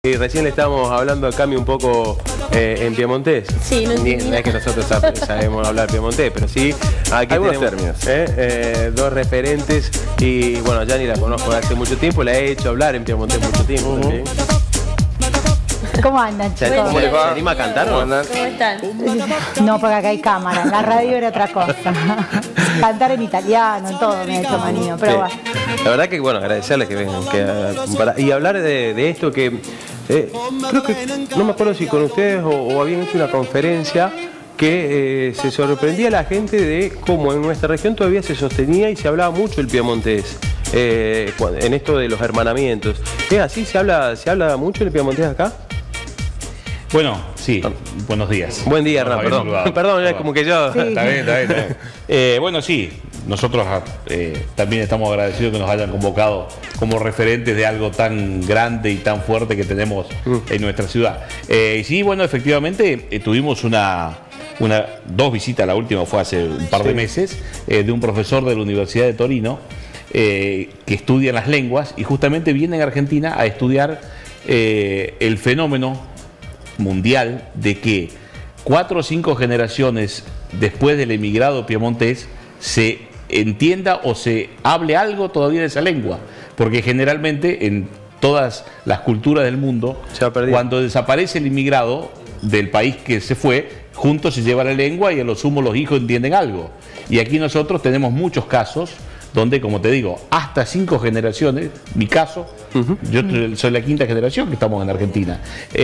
Y recién le estábamos hablando a Cami un poco en piemontés. Sí, no es que nosotros sabemos hablar piemontés, pero sí, aquí algunos tenemos términos. dos referentes. Y bueno, Yani la conozco de hace mucho tiempo, la he hecho hablar en piemontés mucho tiempo también. ¿Cómo andan, chicos? ¿Cómo les va? ¿Se anima a cantar o no? ¿Cómo están? No, porque acá hay cámara. En la radio era otra cosa. Cantar en italiano, en todo me ha hecho manía. Pero bueno. La verdad que, bueno, agradecerles que vengan. Y hablar de esto que... creo que, no me acuerdo si con ustedes o habían hecho una conferencia que se sorprendía a la gente de cómo en nuestra región todavía se sostenía y se hablaba mucho el piemontés. En esto de los hermanamientos. ¿Es así? ¿Se habla mucho el piemontés acá? Bueno, sí, buenos días. Buen día, Hernán, perdón. Perdón, es como que yo... Sí. Está bien. Bueno, sí, nosotros también estamos agradecidos que nos hayan convocado como referentes de algo tan grande y tan fuerte que tenemos en nuestra ciudad. Y sí, bueno, efectivamente tuvimos dos visitas, la última fue hace un par de meses, de un profesor de la Universidad de Torino que estudia las lenguas y justamente viene en Argentina a estudiar el fenómeno mundial de que 4 o 5 generaciones después del emigrado piemontés se entienda o se hable algo todavía de esa lengua, porque generalmente en todas las culturas del mundo, cuando desaparece el inmigrado del país que se fue, juntos se lleva la lengua y a lo sumo los hijos entienden algo. Y aquí nosotros tenemos muchos casos donde, como te digo, hasta 5 generaciones, mi caso, yo soy la 5ª generación que estamos en Argentina,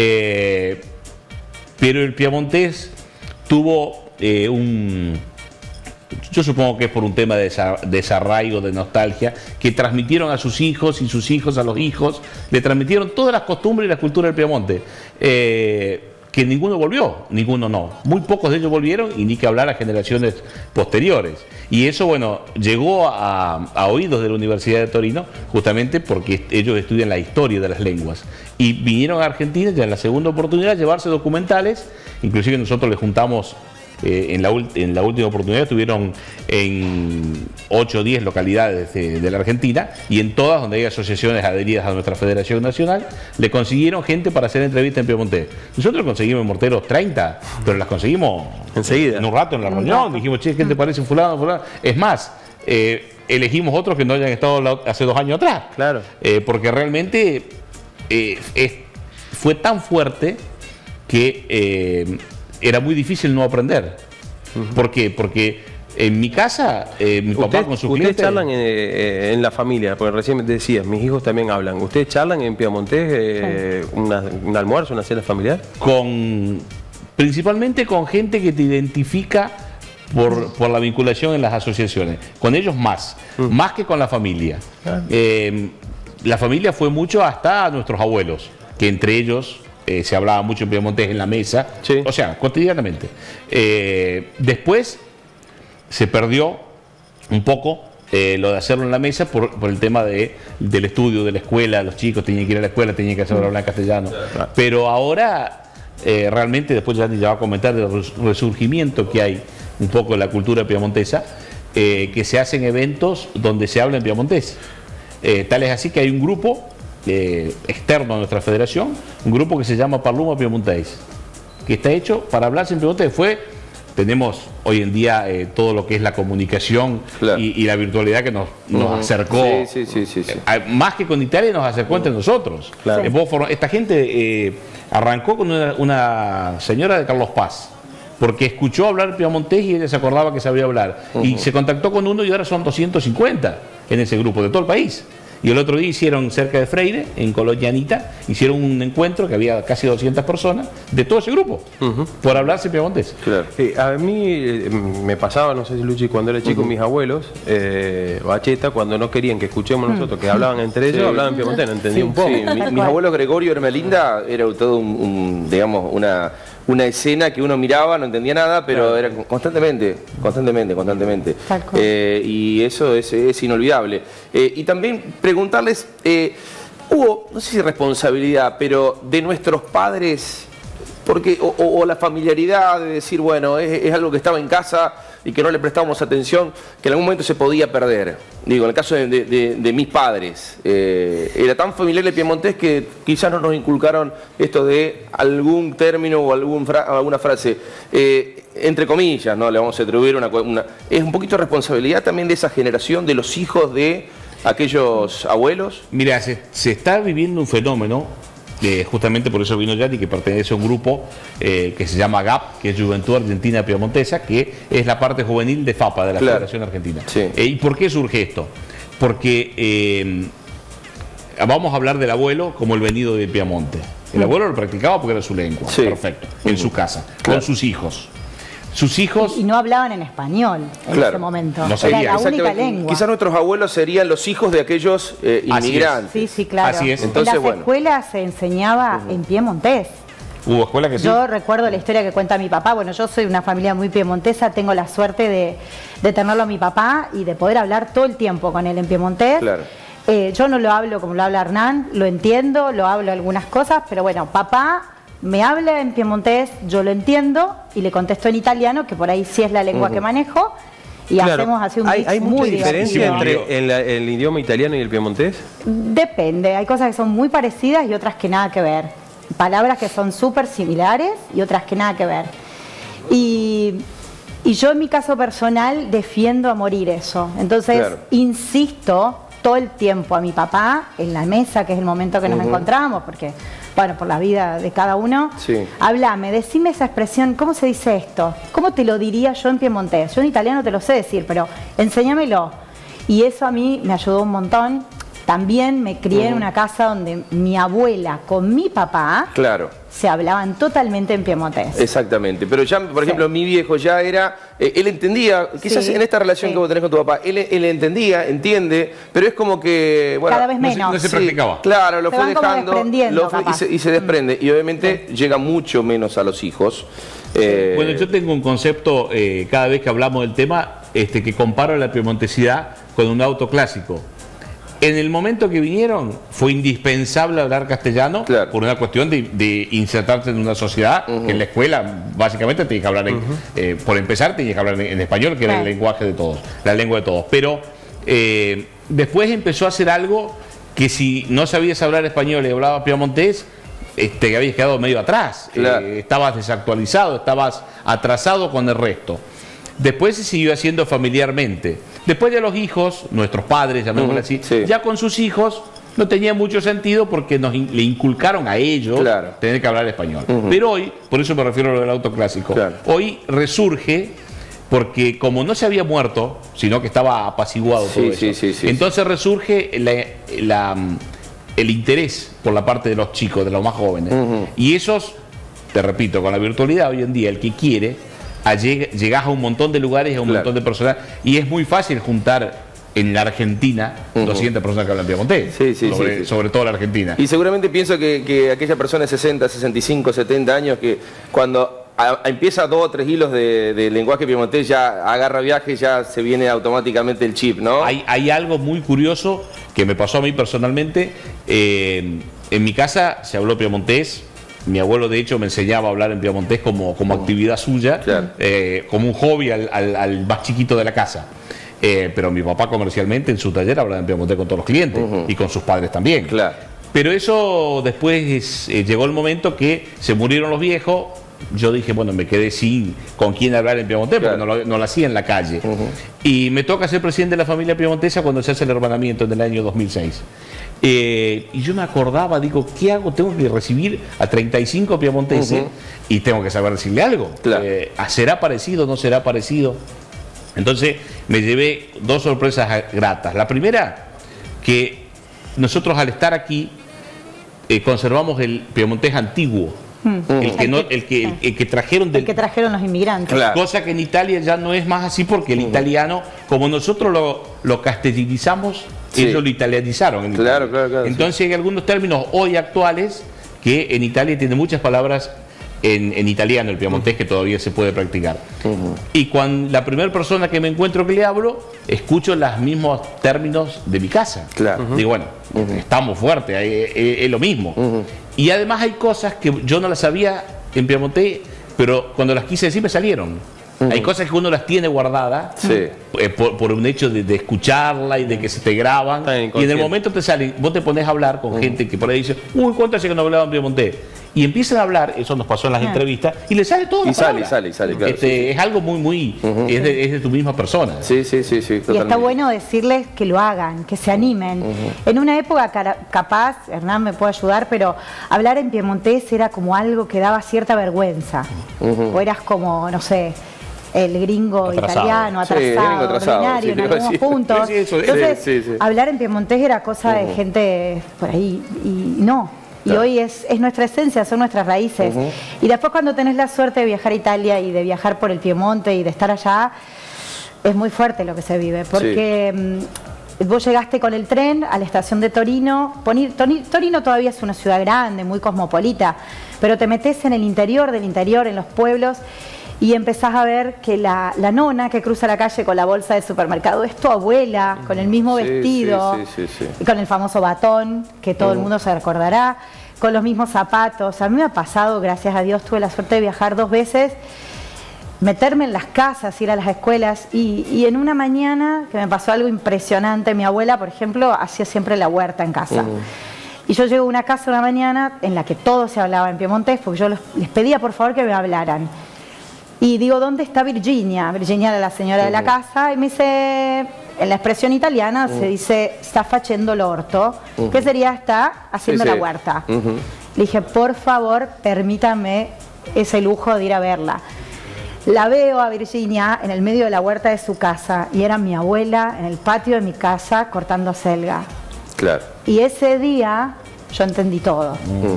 pero el piemontés tuvo yo supongo que es por un tema de desarraigo, de nostalgia, que transmitieron a sus hijos y sus hijos a los hijos, le transmitieron todas las costumbres y la cultura del Piemonte. Que ninguno volvió, ninguno no. Muy pocos de ellos volvieron y ni que hablar a generaciones posteriores. Y eso, bueno, llegó a oídos de la Universidad de Torino, justamente porque ellos estudian la historia de las lenguas. Y vinieron a Argentina ya en la segunda oportunidad a llevarse documentales, inclusive nosotros les juntamos... En la última oportunidad estuvieron en 8 o 10 localidades de la Argentina y en todas donde hay asociaciones adheridas a nuestra Federación Nacional le consiguieron gente para hacer entrevistas en piemontés. Nosotros conseguimos en Morteros 30, pero las conseguimos enseguida, en un rato en la reunión. Dijimos, che, ¿qué te parece fulano? Es más, elegimos otros que no hayan estado hace 2 años atrás. Claro. Porque realmente fue tan fuerte que... era muy difícil no aprender. ¿Por qué? Porque en mi casa, mi papá con sus clientes... ¿Ustedes charlan en la familia? Porque recién me decías, mis hijos también hablan. ¿Ustedes charlan en piemontés un almuerzo, una cena familiar? Principalmente con gente que te identifica por la vinculación en las asociaciones. Con ellos más que con la familia. La familia fue mucho hasta nuestros abuelos, que entre ellos... se hablaba mucho en piemontés en la mesa, o sea, cotidianamente. Después se perdió un poco lo de hacerlo en la mesa por el tema del estudio, de la escuela. Los chicos tenían que ir a la escuela, tenían que saber hablar en castellano. Pero ahora, realmente, después ya va a comentar del resurgimiento que hay un poco de la cultura piemontesa, que se hacen eventos donde se habla en piemontés. Tal es así que hay un grupo externo a nuestra federación, un grupo que se llama Parluma Piemontés, que está hecho para hablarse en piemontés. Tenemos hoy en día todo lo que es la comunicación y la virtualidad que nos acercó, más que con Italia, nos acercó entre nosotros. Esta gente arrancó con una señora de Carlos Paz, porque escuchó hablar piemontés y ella se acordaba que sabía hablar, y se contactó con uno y ahora son 250 en ese grupo de todo el país. Y el otro día hicieron cerca de Freire, en Colonianita, hicieron un encuentro que había casi 200 personas de todo ese grupo, por hablarse piemontés. A mí me pasaba, no sé si Luchi, cuando era chico, mis abuelos, Bacheta, cuando no querían que escuchemos nosotros, que hablaban entre ellos, hablaban piemontés, no entendía un poco. Mis abuelos Gregorio y Hermelinda era todo digamos, una escena que uno miraba, no entendía nada, pero era constantemente. Y eso es inolvidable. Y también preguntarles, hubo, no sé si responsabilidad, pero de nuestros padres, porque o la familiaridad de decir, bueno, es algo que estaba en casa, y que no le prestábamos atención, que en algún momento se podía perder. Digo, en el caso de mis padres, era tan familiar el piemontés que quizás no nos inculcaron esto de algún término o alguna frase, entre comillas, ¿no? Le vamos a atribuir es un poquito responsabilidad también de esa generación, de los hijos de aquellos abuelos. Mira, se está viviendo un fenómeno, justamente por eso vino Yanni, que pertenece a un grupo que se llama GAP, que es Juventud Argentina Piemontesa, que es la parte juvenil de FAPA, de la Federación Argentina. Sí. ¿Y por qué surge esto? Porque vamos a hablar del abuelo como el venido de Piamonte. El abuelo lo practicaba porque era su lengua, perfecto, en su casa, con sus hijos. Sus hijos... Y no hablaban en español en ese momento. No era la única lengua. Quizás nuestros abuelos serían los hijos de aquellos inmigrantes. Sí, sí, claro. Así es. Entonces, en las escuelas se enseñaba en piemontés. Hubo escuelas que sí. Yo recuerdo la historia que cuenta mi papá. Bueno, yo soy una familia muy piemontesa, tengo la suerte de tenerlo a mi papá y de poder hablar todo el tiempo con él en piemontés. Claro. Yo no lo hablo como lo habla Hernán, lo entiendo, lo hablo algunas cosas, pero bueno, papá me habla en piemontés, yo lo entiendo y le contesto en italiano, que por ahí sí es la lengua que manejo, y hacemos así un mix ¿Hay mucha muy diferencia divertido. entre el idioma italiano y el piemontés? Depende, hay cosas que son muy parecidas y otras que nada que ver. Palabras que son súper similares y otras que nada que ver. Y yo en mi caso personal defiendo a morir eso. Entonces insisto todo el tiempo a mi papá en la mesa, que es el momento que nos encontramos, porque, bueno, por la vida de cada uno, háblame, decime esa expresión, ¿cómo se dice esto? ¿Cómo te lo diría yo en piemontés? Yo en italiano te lo sé decir, pero enséñamelo. Y eso a mí me ayudó un montón. También me crié en una casa donde mi abuela con mi papá se hablaban totalmente en piemontés. Exactamente, pero ya, por ejemplo, mi viejo ya era, él entendía, quizás en esta relación que vos tenés con tu papá, él entendía, entiende, pero es como que, bueno, cada vez menos. No se practicaba. Claro, lo se fue van como dejando y se desprende, y obviamente llega mucho menos a los hijos. Bueno, yo tengo un concepto, cada vez que hablamos del tema, que comparo la piemontesidad con un auto clásico. En el momento que vinieron fue indispensable hablar castellano por una cuestión de insertarse en una sociedad que en la escuela básicamente tenía que hablar, por empezar tenía que hablar en español, que era el lenguaje de todos, la lengua de todos. Pero después empezó a hacer algo que si no sabías hablar español y hablabas piemontés, habías quedado medio atrás, estabas desactualizado, estabas atrasado con el resto. Después se siguió haciendo familiarmente. Después de los hijos, nuestros padres, llamémosle así, ya con sus hijos no tenía mucho sentido porque le inculcaron a ellos tener que hablar español. Pero hoy, por eso me refiero a lo del auto clásico, hoy resurge porque como no se había muerto, sino que estaba apaciguado todo eso, entonces resurge el interés por la parte de los chicos, de los más jóvenes. Y esos, te repito, con la virtualidad hoy en día, el que quiere, llegás a un montón de lugares, a un montón de personas, y es muy fácil juntar en la Argentina 200 personas que hablan piemontés, sobre todo la Argentina. Y seguramente pienso que aquella persona de 60, 65, 70 años que cuando empieza 2 o 3 hilos de lenguaje piemontés ya agarra viaje, ya se viene automáticamente el chip, ¿no? Hay algo muy curioso que me pasó a mí personalmente. En mi casa se habló piemontés. Mi abuelo, de hecho, me enseñaba a hablar en piemontés como actividad suya, como un hobby al más chiquito de la casa. Pero mi papá comercialmente en su taller hablaba en piemontés con todos los clientes y con sus padres también. Pero eso después llegó el momento que se murieron los viejos. Yo dije, bueno, me quedé sin con quién hablar en piemontés porque no lo hacía en la calle. Y me toca ser presidente de la familia piemontesa cuando se hace el hermanamiento en el año 2006. Y yo me acordaba, digo, ¿qué hago? Tengo que recibir a 35 piemonteses y tengo que saber decirle algo. ¿Será parecido o no será parecido? Entonces me llevé 2 sorpresas gratas. La primera, que nosotros al estar aquí conservamos el piemontés antiguo. El que trajeron el que trajeron los inmigrantes. Cosa que en Italia ya no es más así porque el italiano, como nosotros lo castellanizamos, ellos lo italianizaron. Entonces hay algunos términos hoy actuales que en Italia tienen muchas palabras en italiano, el piemontés, que todavía se puede practicar. Y cuando la primera persona que me encuentro que le hablo, escucho los mismos términos de mi casa. Digo, bueno, estamos fuertes, es lo mismo. Y además hay cosas que yo no las sabía en piemontés, pero cuando las quise decir me salieron. Hay cosas que uno las tiene guardadas por un hecho de escucharla y de que se te graban. Y en el momento te sale, vos te pones a hablar con gente que por ahí dice, uy, ¿cuánto hace que no hablaban piemontés? Y empiezan a hablar, eso nos pasó en las entrevistas, y le sale todo. Y sale, claro. Es algo muy, es de tu misma persona. Sí, totalmente. Y está bueno decirles que lo hagan, que se animen. En una época capaz, Hernán me puede ayudar, pero hablar en piemontés era como algo que daba cierta vergüenza. O eras como, no sé, el gringo italiano, atrasado, ordinario, en algunos puntos. Entonces, hablar en piemontés era cosa de gente por ahí, y no. Y hoy es nuestra esencia, son nuestras raíces. Y después cuando tenés la suerte de viajar a Italia y de viajar por el Piemonte y de estar allá, es muy fuerte lo que se vive. Porque vos llegaste con el tren a la estación de Torino. Torino todavía es una ciudad grande, muy cosmopolita, pero te metés en el interior del interior, en los pueblos, y empezás a ver que la nona que cruza la calle con la bolsa de supermercado es tu abuela, con el mismo vestido, con el famoso batón, que todo el mundo se recordará, con los mismos zapatos. A mí me ha pasado, gracias a Dios, tuve la suerte de viajar 2 veces, meterme en las casas, ir a las escuelas, y en una mañana que me pasó algo impresionante. Mi abuela, por ejemplo, hacía siempre la huerta en casa. Y yo llego a una casa una mañana en la que todo se hablaba en piemontés, porque yo les pedía por favor que me hablaran. Y digo, ¿dónde está Virginia? Virginia era la señora de la casa, y me dice, en la expresión italiana se dice, sta facendo l'orto, que sería, está haciendo la huerta. Le dije, por favor, permítame ese lujo de ir a verla. La veo a Virginia en el medio de la huerta de su casa, y era mi abuela en el patio de mi casa cortando acelga. Claro. Y ese día yo entendí todo.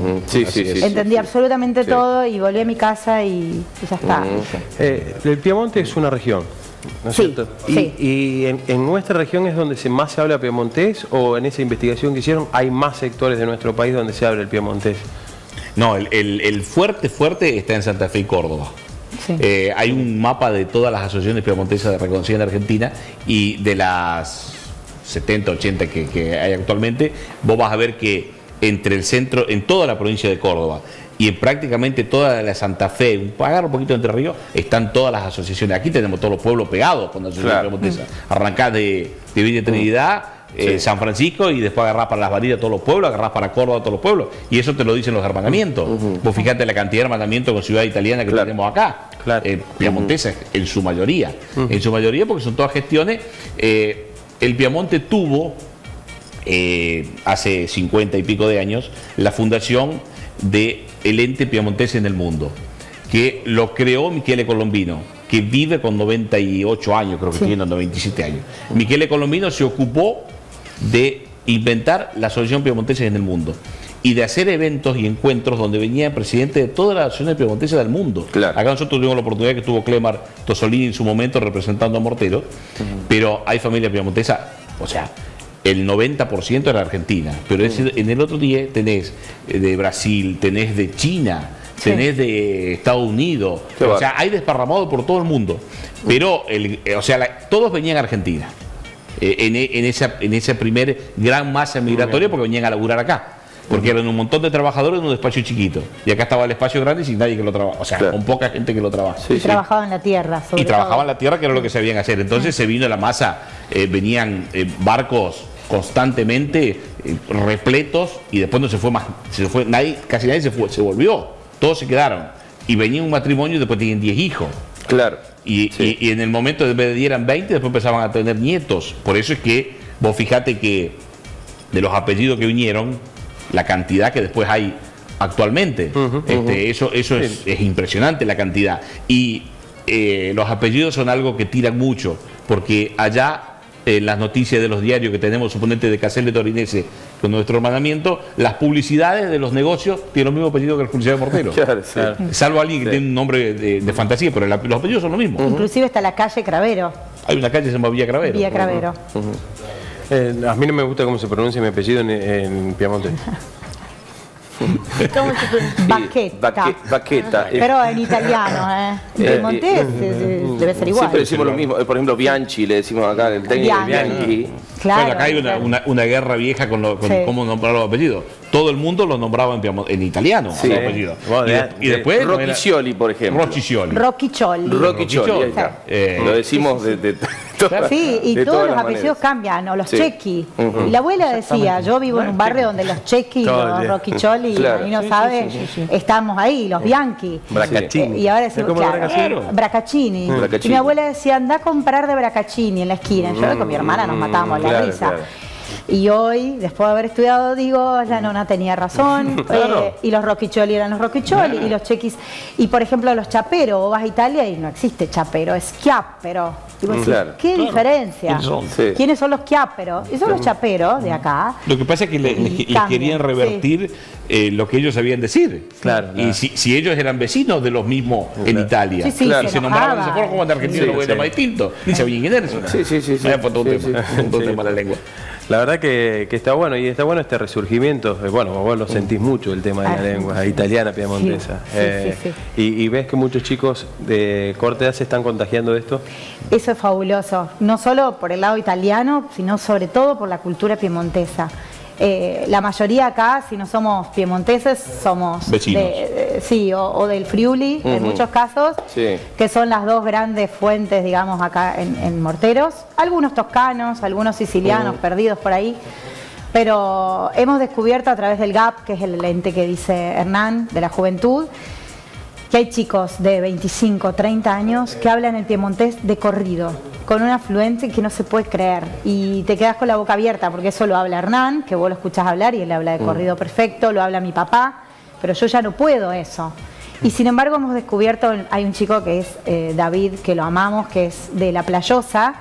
Entendí absolutamente todo, y volví a mi casa y ya está. El Piemonte es una región, ¿no es cierto? Y en nuestra región es donde más se habla piemontés, o en esa investigación que hicieron hay más sectores de nuestro país donde se habla el piemontés. No, el fuerte está en Santa Fe y Córdoba. Hay un mapa de todas las asociaciones piemontesas reconocidas en Argentina, y de las 70, 80 que hay actualmente, vos vas a ver que entre el centro, en toda la provincia de Córdoba y en prácticamente toda la Santa Fe, agarra un poquito de Entre Ríos, están todas las asociaciones. Aquí tenemos todos los pueblos pegados con la asociación piemontesa. Arrancás de Villa Trinidad, San Francisco, y después agarrás para Las Varidas todos los pueblos, agarrás para Córdoba todos los pueblos, y eso te lo dicen los hermanamientos. Vos fijate la cantidad de hermanamientos con ciudad italiana que tenemos acá, piemontesa en su mayoría, porque son todas gestiones. El Piemonte tuvo hace 50 y pico de años la fundación del ente piemontese en el mundo, que lo creó Michele Colombino, que vive con 98 años, creo que tiene 97 años. Michele Colombino se ocupó de inventar la asociación piemontesa en el mundo y de hacer eventos y encuentros donde venían presidentes de todas las asociaciones piemontesas del mundo. Acá nosotros tuvimos la oportunidad que estuvo Clemar Tosolini en su momento representando a Mortero, pero hay familia piemontesa, o sea, el 90% era Argentina, pero en el otro día tenés de Brasil, tenés de China, tenés de Estados Unidos, o sea, hay desparramado por todo el mundo, pero todos venían a Argentina, en esa primer gran masa migratoria, porque venían a laburar acá. Porque eran un montón de trabajadores en un espacio chiquito. Y acá estaba el espacio grande sin nadie que lo trabaja. O sea, con poca gente que lo trabaja. Y trabajaban la tierra, sobre todo. Trabajaban la tierra, que era lo que sabían hacer. Entonces se vino la masa, venían barcos constantemente repletos, y después no se fue más. Casi nadie se volvió. Todos se quedaron. Y venía un matrimonio y después tenían 10 hijos. Claro. Y en el momento de que eran 20, después empezaban a tener nietos. Por eso es que vos fijate que de los apellidos que vinieron, la cantidad que después hay actualmente, eso es impresionante, la cantidad. Y los apellidos son algo que tiran mucho, porque allá las noticias de los diarios que tenemos, suponente de Caselle Torinese, con nuestro hermanamiento, las publicidades de los negocios tienen los mismos apellidos que las publicidades de Mortero. Salvo alguien que tiene un nombre de fantasía, pero los apellidos son los mismos. Inclusive está la calle Cravero. Hay una calle que se llama Villa Cravero. Villa Cravero. A mí no me gusta cómo se pronuncia mi apellido en Piemonte. Bacchetta. Bacchetta. Pero en italiano, ¿eh? En piemontés debe ser igual. Siempre decimos lo mismo. Por ejemplo, Bianchi, le decimos acá, el técnico de Bianchi. Claro, bueno, acá hay una guerra vieja con cómo nombrar los apellidos. Todo el mundo los nombraba en italiano, Sí. los apellidos. Bueno, Y después Rocchicioli, por ejemplo. Rocchicioli. Rocchicioli. Ahí está. Lo decimos de todas Sí, y de todos todas los las apellidos maneras. cambian, o los Sí. chequi. Y la abuela decía, yo vivo en un barrio donde los chequi y Todo el los día. Rocchicioli, Claro. ahí no sabe, estamos ahí, los Bianchi. Bracaccini. Y ahora decimos, ¿Cómo claro, Bracaccini? Bracaccini. Bracaccini. Y mi abuela decía, anda a comprar de Bracaccini en la esquina. Yo con mi hermana nos matábamos la claro, risa. claro. Y hoy, después de haber estudiado, digo, la nona tenía razón. Claro. Y los Rocchicioli eran los Rocchicioli y los chequis. Y por ejemplo, los chaperos, vos vas a Italia y no existe chapero, es chiappero. Y vos decís, Claro. ¿qué diferencia? ¿Quiénes son? Sí. ¿Quiénes son los chiapperos? Y son los chaperos de acá. Lo que pasa es que les Cambian, querían revertir lo que ellos sabían decir. Claro, Y claro. si ellos eran vecinos de los mismos en Italia, Sí, sí, Claro. y se se nombraban de esa enojaba. forma, como en Argentina Sí, lo voy a sí. llamar distinto, ni sabían quién era eso. Sí, sí, sí, sí. Fue todo un Sí, tema, sí. todo un Sí. tema la lengua. La verdad que está bueno, y está bueno este resurgimiento. Bueno, vos lo sentís mucho, el tema de la lengua italiana, piemontesa. Sí. Y ves que muchos chicos de corta edad se están contagiando de esto. Eso es fabuloso, no solo por el lado italiano, sino sobre todo por la cultura piemontesa. La mayoría acá, si no somos piemonteses, somos Vecinos. sí, o del Friuli, en muchos casos, Sí. que son las dos grandes fuentes, digamos, acá en Morteros. Algunos toscanos, algunos sicilianos perdidos por ahí. Pero hemos descubierto a través del GAP, que es el ente que dice Hernán, de la juventud, que hay chicos de 25, 30 años que hablan el piemontés de corrido, con una fluencia que no se puede creer. Y te quedas con la boca abierta, porque eso lo habla Hernán, que vos lo escuchás hablar y él habla de corrido perfecto, lo habla mi papá, pero yo ya no puedo eso. Y sin embargo hemos descubierto, hay un chico que es David, que lo amamos, que es de La Playosa,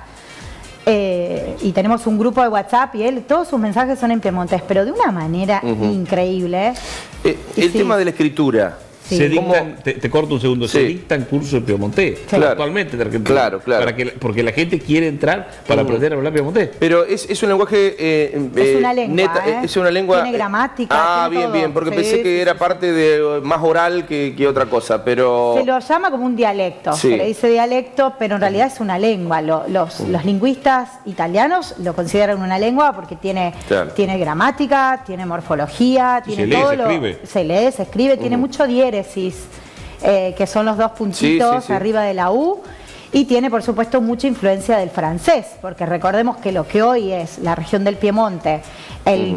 y tenemos un grupo de WhatsApp y él, todos sus mensajes son en piemontés, pero de una manera increíble. El Sí. tema de la escritura. Sí. Se ¿Cómo? dictan, te corto un segundo, se Sí. dictan cursos de piemontés Claro. actualmente en Argentina. Claro. Porque la gente quiere entrar para aprender a hablar piemontés. Pero es un lenguaje Es una lengua, es una lengua. Tiene gramática, Ah, tiene bien, todo. porque Sí, pensé que sí, era parte de más oral que otra cosa, pero. Se lo llama como un dialecto, Sí. se le dice dialecto, pero en realidad es una lengua. Los lingüistas italianos lo consideran una lengua porque tiene, Claro. tiene gramática, tiene morfología, tiene se lee, todo se lo. escribe. Se lee, se escribe, tiene mucho diéresis, que son los dos puntitos Sí. arriba de la U. Y tiene, por supuesto, mucha influencia del francés, porque recordemos que lo que hoy es la región del Piemonte, el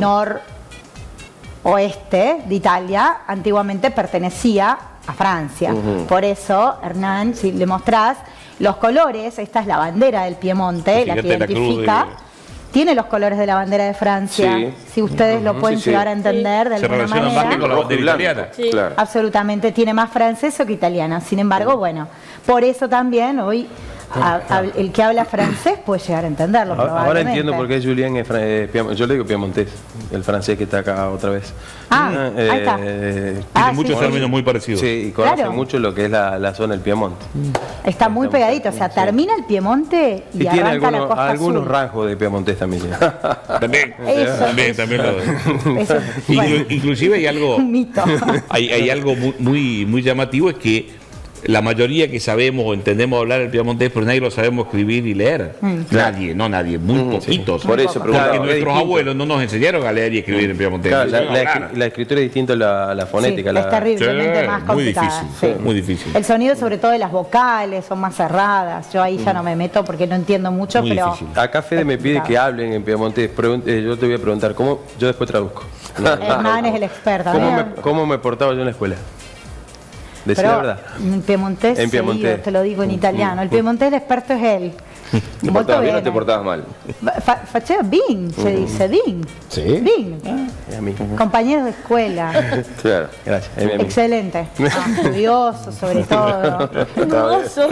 noroeste de Italia, antiguamente pertenecía a Francia. Por eso, Hernán, si le mostrás los colores, esta es la bandera del Piemonte, la que Fíjate la cruz identifica. Tiene los colores de la bandera de Francia, Sí. si ustedes lo pueden Sí, sí. llegar a entender de Se alguna relaciona más que manera. con la Rojo y bandera blanco. italiana. Sí. Claro. Absolutamente, tiene más francés que italiana. Sin embargo, bueno, por eso también hoy el que habla francés puede llegar a entenderlo. Ahora probablemente. entiendo por qué Julián es yo le digo piemontés, el francés que está acá otra vez. Ah, ahí está. Tiene Ah, muchos sí, términos muy parecidos. Sí, y conoce Claro. mucho lo que es la zona del Piemonte. Está muy pegadito, o sea, termina el Piemonte y, Y tiene arranca la costa algunos azul. rasgos de piemontés también. tiene. También, Eso, también lo Eso, bueno, Inclusive hay algo, un mito. hay algo muy llamativo, es que la mayoría que sabemos o entendemos hablar el piemontés, pero nadie lo sabemos escribir y leer. Nadie, muy poquitos. Por eso Porque preguntaba. nuestros distinto. abuelos no nos enseñaron a leer y escribir en piemontés. Claro, Nos enseñaron a hablar. la escritura es distinta a la fonética. Sí, es terriblemente Sí, más muy complicada. difícil, sí. muy difícil. El sonido, sobre todo de las vocales, son más cerradas. Yo ahí ya no me meto porque no entiendo mucho, Muy pero. difícil. Acá Fede me pide que hablen en piemontés. Yo te voy a preguntar, ¿cómo? Yo después traduzco. Hernán es el experto. ¿verdad? ¿Cómo me portaba yo en la escuela? Decir la Pero verdad. en piemontés, En piemontés. seguido, te lo digo en italiano. El piemontés, el experto es él. ¿Te Molto portabas bien o te bene. portabas mal? Faceva bien, se dice bien. Sí. Bien. Es a mí. Compañeros de escuela. Claro. Gracias. Es mi amigo. Excelente. Estudioso, sobre todo. Hermoso.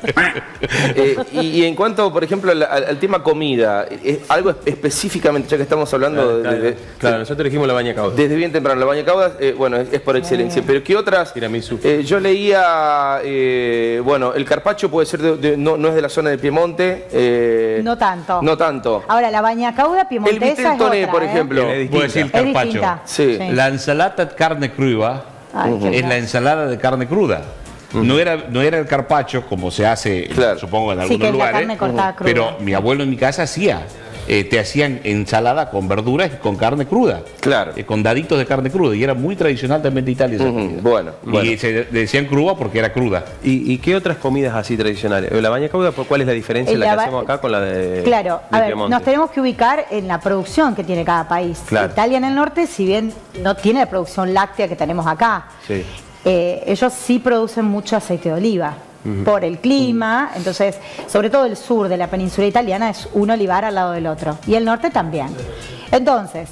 Y en cuanto, por ejemplo, al tema comida, algo específicamente, ya que estamos hablando Claro, nosotros elegimos la baña cauda. desde bien temprano, la baña cauda, bueno, es por excelencia. Pero ¿qué otras? Tiramisú. Yo leía, bueno, el carpaccio puede ser, no es de la zona de Piemonte, dulce. No tanto. No tanto. Ahora, la baña cauda El piemontesa vitel es toné, otra, por ejemplo. Puedo decir Es carpaccio. distinta. Sí. La ensalada de carne cruda Ay, qué es bueno. la ensalada de carne cruda. No era el carpaccio como se hace, Claro. supongo, en Sí, algunos que es la lugares. carne cortada cruda. Pero mi abuelo en mi casa hacía. Te hacían ensalada con verduras y con carne cruda. Claro. Con daditos de carne cruda. Y era muy tradicional también de Italia esa comida. Bueno. Y se decían cruda porque era cruda. ¿Y qué otras comidas así tradicionales? La baña cauda, ¿cuál es la diferencia la que hacemos acá con la de Claro, a de ver, Piemonte? nos tenemos que ubicar en la producción que tiene cada país. Claro. Italia en el norte, si bien no tiene la producción láctea que tenemos acá, Sí. ellos sí producen mucho aceite de oliva por el clima, entonces, sobre todo el sur de la península italiana es un olivar al lado del otro, y el norte también. Entonces,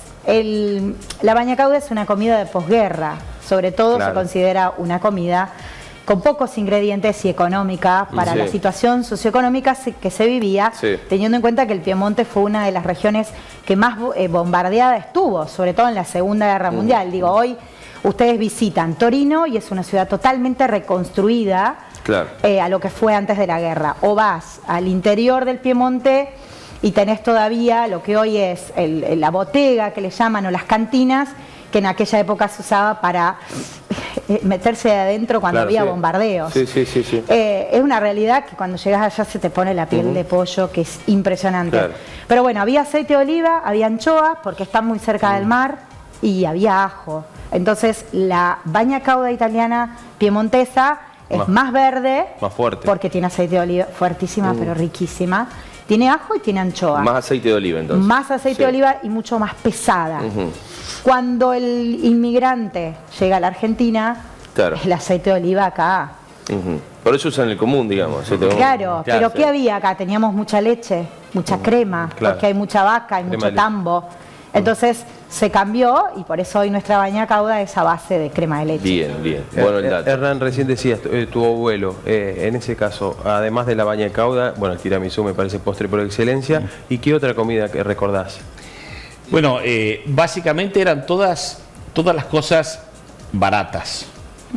la baña cauda es una comida de posguerra, sobre todo Claro. se considera una comida con pocos ingredientes y económica para Sí. la situación socioeconómica que se vivía, Sí. teniendo en cuenta que el Piemonte fue una de las regiones que más bombardeada estuvo, sobre todo en la Segunda Guerra Mundial. Digo, hoy ustedes visitan Torino y es una ciudad totalmente reconstruida Claro. a lo que fue antes de la guerra. O vas al interior del Piemonte y tenés todavía lo que hoy es la botega que le llaman, o las cantinas, que en aquella época se usaba para meterse adentro cuando Claro, había sí. bombardeos. Sí. Es una realidad que cuando llegas allá se te pone la piel de pollo, que es impresionante. Claro. Pero bueno, había aceite de oliva, había anchoas, porque están muy cerca del mar, y había ajo. Entonces la baña cauda italiana piemontesa es más verde, más fuerte. porque tiene aceite de oliva, fuertísima pero riquísima. Tiene ajo y tiene anchoa. Más aceite de oliva, entonces. Más aceite Sí. de oliva y mucho más pesada. Cuando el inmigrante llega a la Argentina, Claro. el aceite de oliva acá. Por eso usan el común, digamos. aceite de oliva. Claro, pero sí. ¿qué había acá? Teníamos mucha leche, mucha crema, Claro. porque hay mucha vaca, hay Crema mucho de leche. tambo. Entonces se cambió y por eso hoy nuestra baña cauda es a base de crema de leche. Bien. Bueno, el dato. Hernán, recién decías, tu abuelo, en ese caso, además de la baña cauda, bueno, el tiramisú me parece postre por excelencia, ¿y qué otra comida que recordás? Bueno, básicamente eran todas las cosas baratas.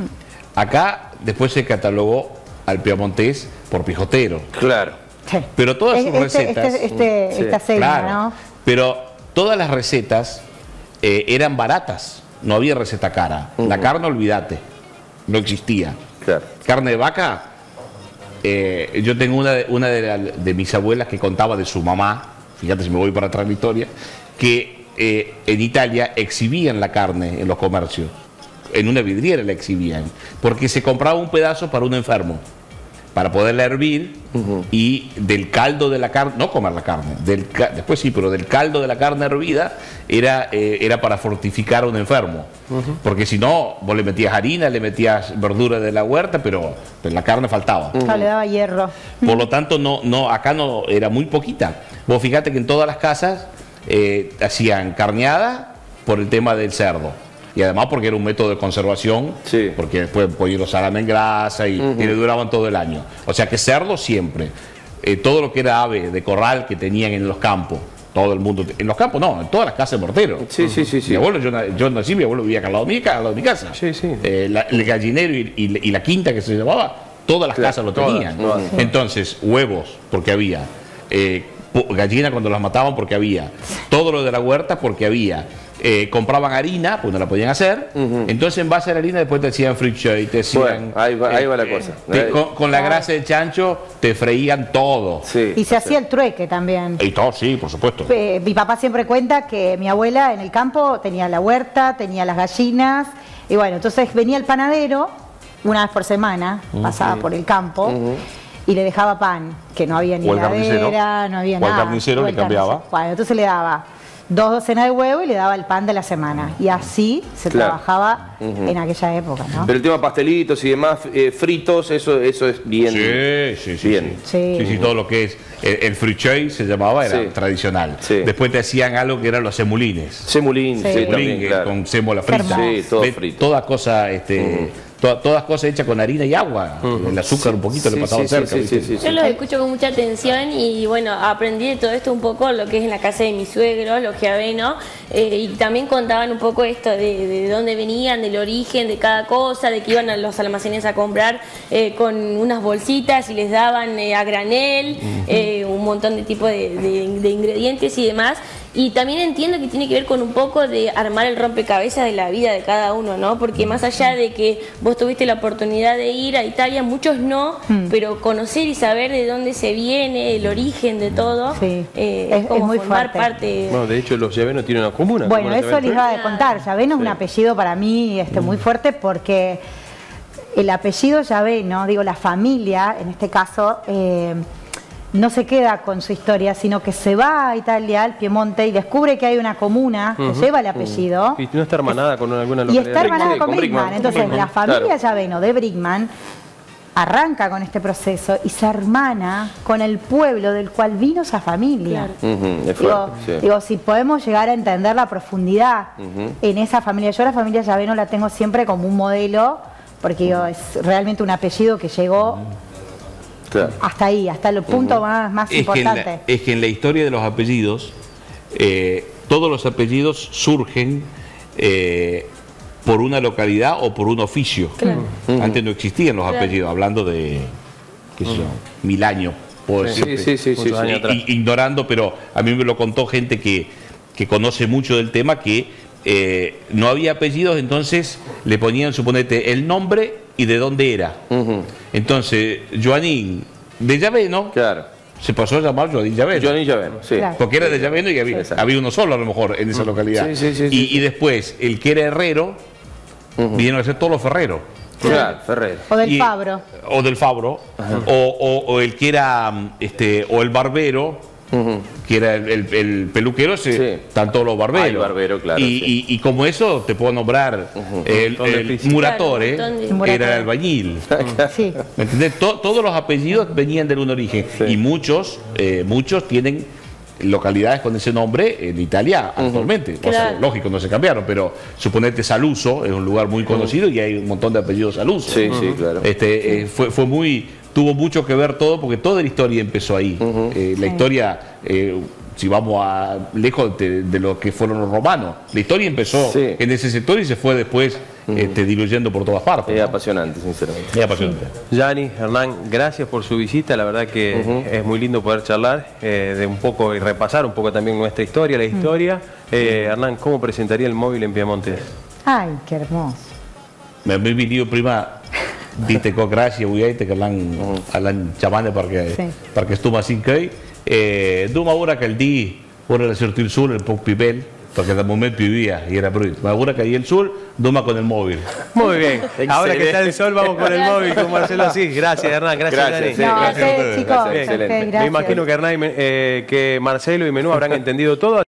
Acá después se catalogó al piemontés por pijotero. Claro. Sí. Pero todas sus recetas... Esta selva, Claro, ¿no? pero todas las recetas eran baratas, no había receta cara. La carne, olvídate, no existía. Claro. Carne de vaca, yo tengo una de mis abuelas que contaba de su mamá, fíjate si me voy para atrás en la historia, que en Italia exhibían la carne en los comercios, en una vidriera la exhibían, porque se compraba un pedazo para un enfermo, para poderla hervir y del caldo de la carne, no comer la carne, después sí, pero del caldo de la carne hervida era para fortificar a un enfermo. Porque si no, vos le metías harina, le metías verdura de la huerta, pero la carne faltaba. Claro, le daba hierro. Por lo tanto, acá no era muy poquita. Vos fíjate que en todas las casas hacían carneada por el tema del cerdo. Y además porque era un método de conservación, Sí. porque después podían los salames en grasa y le duraban todo el año. O sea que cerdo siempre. Todo lo que era ave de corral que tenían en los campos, todo el mundo, en los campos no, en todas las casas de morteros. Sí. Mi abuelo, yo nací, mi abuelo vivía acá al lado de mi casa. Sí. El gallinero y la quinta que se llamaba, todas las Claro, casas lo todas, tenían. todas. Entonces, huevos, porque había. Gallina cuando las mataban, porque había. Todo lo de la huerta, porque había. Compraban harina, pues no la podían hacer. Entonces, en base a la harina, después te hacían friture y te hacían. Bueno, ahí va la cosa. Con la grasa de chancho, te freían todo. Sí. Y se hacía el trueque también. Y todo, sí, por supuesto. Mi papá siempre cuenta que mi abuela en el campo tenía la huerta, tenía las gallinas, y bueno, entonces venía el panadero una vez por semana, pasaba por el campo, y le dejaba pan, que no había ni O el carnicero. heladera, no había O el nada. carnicero O le el cambiaba. carnicero. Bueno, entonces le daba 2 docenas de huevo y le daba el pan de la semana. Y así se Claro. trabajaba en aquella época, ¿no? Pero el tema pastelitos y demás, fritos, eso es bien. Sí. Bien. Sí. Todo lo que es el frichey se llamaba, era Sí. tradicional. Sí. Después te hacían algo que eran los semulines. Semulín, Sí. sí, Semulín, también, claro. con sémola frita. Hermoso. Sí, todo Ve, frito. Toda cosa todas cosas hechas con harina y agua. El azúcar un poquito le pasaba cerca. Yo los escucho con mucha atención y bueno, aprendí de todo esto un poco lo que es en la casa de mis suegros, los Giaveno, y también contaban un poco esto de dónde venían, del origen de cada cosa, de que iban a los almacenes a comprar con unas bolsitas y les daban a granel, un montón de tipos de ingredientes y demás. Y también entiendo que tiene que ver con un poco de armar el rompecabezas de la vida de cada uno, ¿no? Porque más allá de que vos tuviste la oportunidad de ir a Italia, muchos no, pero conocer y saber de dónde se viene, el origen de todo, es como muy formar fuerte. parte. No, de hecho los Giaveno tienen una comuna. Bueno, eso les iba a contar. Giaveno es un apellido para mí muy fuerte porque el apellido Giaveno, digo, la familia, en este caso, no se queda con su historia, sino que se va a Italia, al Piemonte, y descubre que hay una comuna que lleva el apellido. Y no está hermanada con alguna Y localidad. está hermanada con Brickman. Brickman. Entonces, la familia Giaveno de Brickman arranca con este proceso y se hermana con el pueblo del cual vino esa familia. Es fuerte, Digo, si podemos llegar a entender la profundidad en esa familia. Yo la familia Giaveno la tengo siempre como un modelo, porque digo, es realmente un apellido que llegó hasta ahí, hasta el punto más importante. Es que en la historia de los apellidos, todos los apellidos surgen por una localidad o por un oficio. Antes no existían los apellidos, hablando de, qué sé yo, 1000 años. Ignorando, pero a mí me lo contó gente que conoce mucho del tema, que no había apellidos, entonces le ponían, suponete, el nombre y de dónde era. Entonces, Joanín de Giaveno se pasó a llamar Joanín Giaveno. Joanín Giaveno, Porque era de Giaveno y había uno solo a lo mejor en esa localidad. Y después, el que era herrero, vinieron a ser todos los ferreros. Ferrero. O del Fabro. O del Fabro. O el que era, o el barbero, que era el peluquero, están todos los barberos. El barbero, claro. Y como eso te puedo nombrar el Muratore, era el albañil. ¿Me entendés? Todos los apellidos venían de un origen. Y muchos tienen localidades con ese nombre en Italia actualmente. O sea, lógico, no se cambiaron, pero suponete Saluzzo es un lugar muy conocido y hay un montón de apellidos Saluzzo. Claro. Tuvo mucho que ver todo, porque toda la historia empezó ahí. La historia, si vamos lejos de lo que fueron los romanos, la historia empezó en ese sector y se fue después diluyendo por todas partes. Es apasionante, sinceramente. Es apasionante. Gianni, Hernán, gracias por su visita. La verdad que es muy lindo poder charlar de un poco y repasar un poco también nuestra historia, la historia. Hernán, ¿cómo presentaría el móvil en Piemonte? Ay, qué hermoso. Mi video prima dite che grazie uite che l'hanno chiamato perché stiamo sin che duma ora che il dì ora la sortì il sole un po' più bello porque de momento vivía y era bruto. Me ahora que hay el sol, doma con el móvil. Muy bien. Ahora que está el sol, vamos con el móvil, con Marcelo así. Gracias, Hernán. Gracias, Dani. Gracias, chicos. Me imagino que Hernán, que Marcelo y Menú habrán entendido todo.